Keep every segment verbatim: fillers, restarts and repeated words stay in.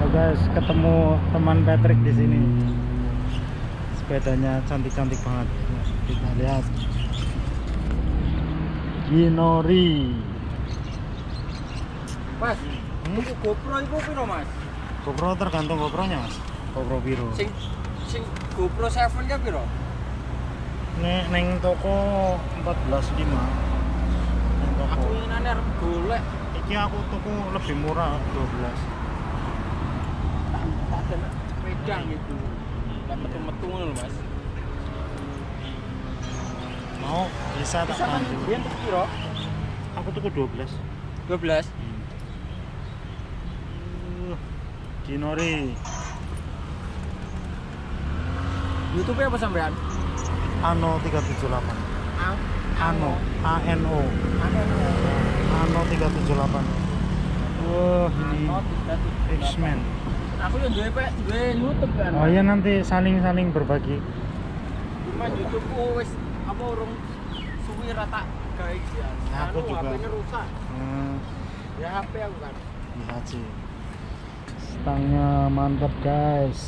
guys, ketemu teman Patrick di sini. Sepedanya cantik-cantik banget. Kita lihat. Ginori. Mas, Hmm? tuku GoPro itu piro, Mas? GoPro tergantung GoPro-nya, Mas. GoPro biru. Sing sing GoPro tujuh nya piro? Nek neng toko empat belas lima. Neng toko. Aku ingin arep golek. Iki aku tuku lebih murah dua belas. Tak tak delok wedang itu. Tak metu-metu ngono lho, Mas. Mau bisa tak Bisa kan bantu? biyen tuku piro? Aku tuku dua belas. dua belas. Uh, Ginori. YouTube apa sampean? Ano tiga tujuh delapan. A Ano, A N O. Ano. Ano tiga tujuh delapan. Wah, ini X-Men. Aku yang duwe pe, duwe YouTube kan. Oh iya, nanti saling-saling berbagi. Cuma YouTubeku wis apa urung suwi rata gawe ya. Aku Anu, juga. H P-nya rusak. Hmm, Ya H P aku kan. bisa sih. Stangnya mantap guys.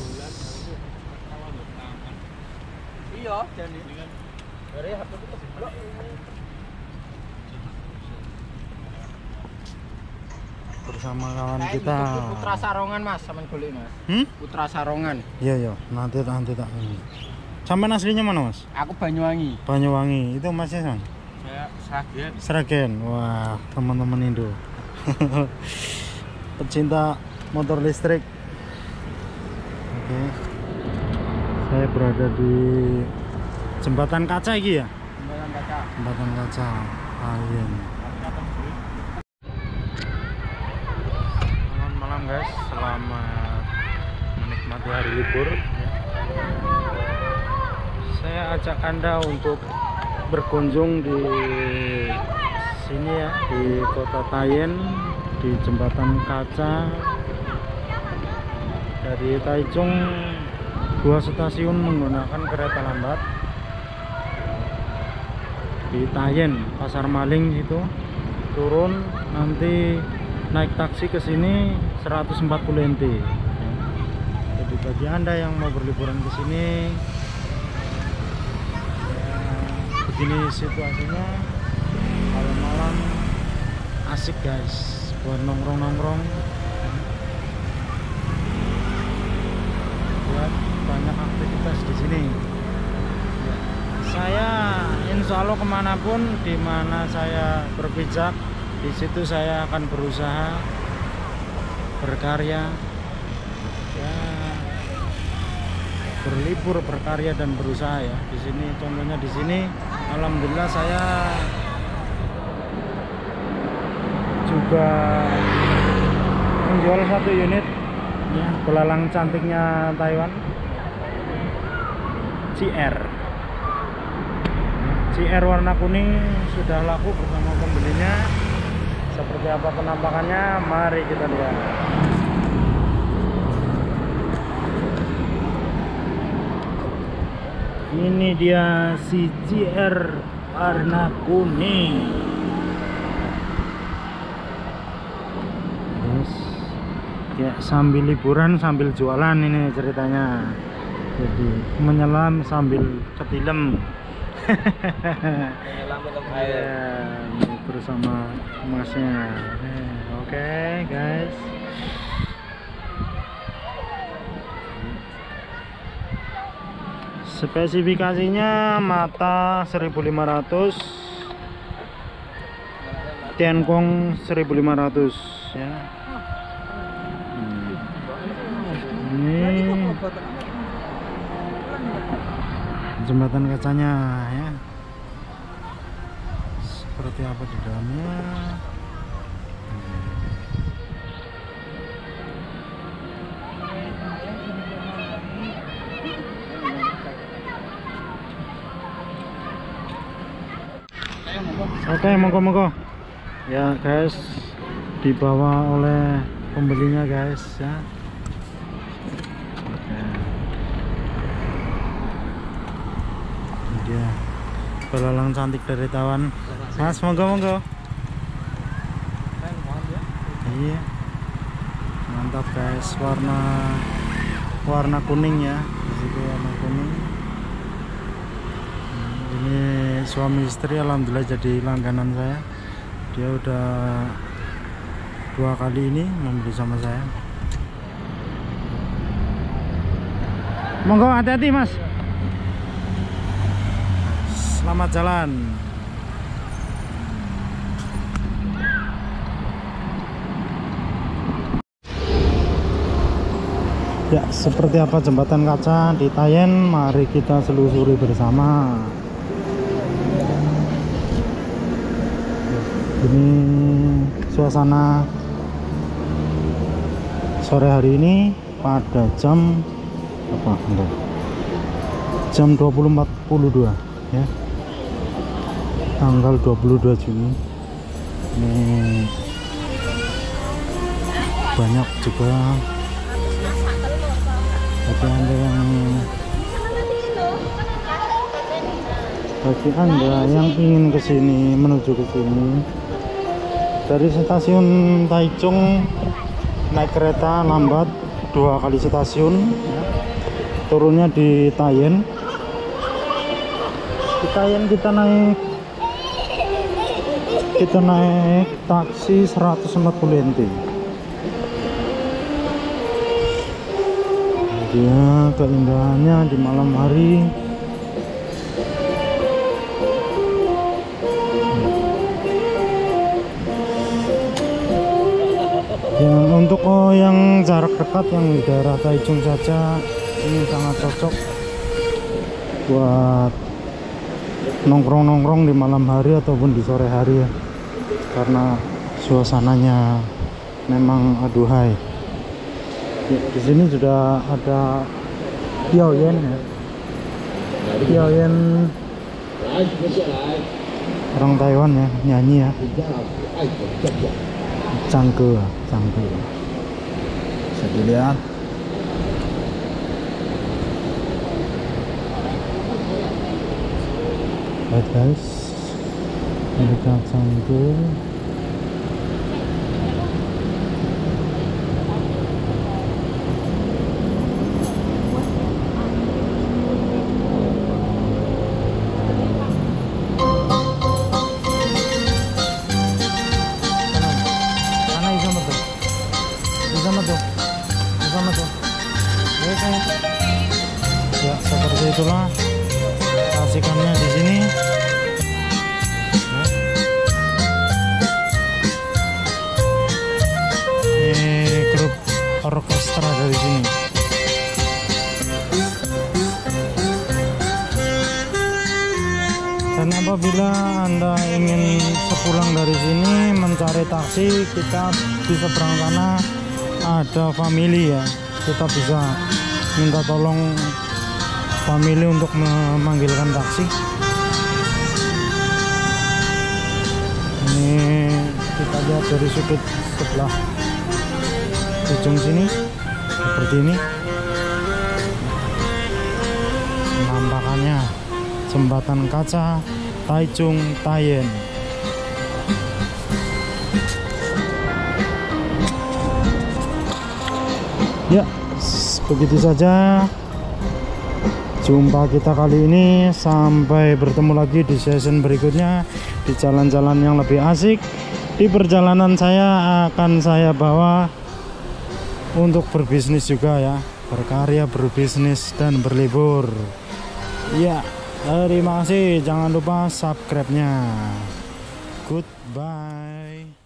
Iya, jadi dari H P ku keblok. Bersama kawan Kayak kita. YouTube Putra Sarongan, Mas, sampean golek, Mas. Hmm? Putra Sarongan. Iya iya, nanti nanti tak ini. Sampai aslinya mana Mas? Aku Banyuwangi. Banyuwangi. Itu Masnya San? Saya Sragen. Sragen. Wah, teman-teman Indo. Pecinta motor listrik. Oke. Saya berada di jembatan kaca iki ya? Jembatan Kaca. Jembatan kaca. Ayen. Selamat malam guys, selamat menikmati hari libur. Saya ajak Anda untuk berkunjung di sini ya, di Kota Tayen, di jembatan kaca. Dari Taichung dua stasiun menggunakan kereta lambat. Di Tayen, Pasar Maling itu turun, nanti naik taksi ke sini seratus empat puluh N T. Jadi bagi Anda yang mau berliburan ke sini, begini situasinya, malam-malam asik guys buat nongkrong-nongkrong, buat banyak aktivitas di sini. Saya insya Allah kemanapun dimana saya berpijak, di situ saya akan berusaha berkarya, ya, berlibur, berkarya dan berusaha ya. Di sini contohnya di sini, alhamdulillah saya juga menjual satu unit ya, belalang cantiknya Taiwan C R. C R warna kuning sudah laku bersama pembelinya. Seperti apa penampakannya, mari kita lihat. Ini dia si C R warna kuning. Yes. Ya, sambil liburan sambil jualan ini ceritanya. Jadi menyelam sambil ketilem. Ya, bersama emasnya. Oke okay, guys, spesifikasinya mata seribu lima ratus, Tiankong seribu lima ratus ya. Hmm. Ini jembatan kacanya ya, seperti apa di dalamnya. Oke, monggo-monggo ya guys, dibawa oleh pembelinya guys ya. Dia belalang cantik dari Taiwan. Mas, monggo monggo. Iya, mantap guys, warna warna kuning ya, di situ warna kuning. Ini suami istri alhamdulillah jadi langganan saya. Dia udah dua kali ini membeli sama saya. Monggo hati-hati mas, selamat jalan. Ya, seperti apa jembatan kaca di Tayen, mari kita selusuri bersama. Ini suasana sore hari ini pada jam apa? Enggak. Jam dua puluh empat puluh dua ya. Tanggal dua puluh dua Juni. Ini banyak juga bagi Anda yang bagi Anda yang ingin ke sini, menuju ke sini dari stasiun Taichung naik kereta lambat dua kali stasiun ya. Turunnya di Tayen. Di Tayen kita naik kita naik taksi seratus empat puluh N T. Dia keindahannya di malam hari. Yang untuk oh, yang jarak dekat yang di daerah Taichung saja ini sangat cocok buat nongkrong-nongkrong di malam hari ataupun di sore hari ya, karena suasananya memang aduhai. Di sini sudah ada Piaoyen ya, Piaoyen orang Taiwan ya, nyanyi ya, Cangke, Cangke. Bisa dilihat. Lihat guys, mereka Cangke. Ya, seperti itulah kasihkannya di sini. Ya. Ini grup orkestra dari sini. Dan apabila Anda ingin sepulang dari sini mencari taksi, kita di seberang sana ada family ya. Kita bisa minta tolong family untuk memanggilkan taksi. Ini kita lihat dari sudut sebelah ujung sini seperti ini penampakannya jembatan kaca Taichung Tayen. Ya, begitu saja jumpa kita kali ini. Sampai bertemu lagi di season berikutnya di jalan-jalan yang lebih asik. Di perjalanan saya akan saya bawa untuk berbisnis juga ya, berkarya, berbisnis dan berlibur. Ya, terima kasih. Jangan lupa subscribe-nya. Goodbye.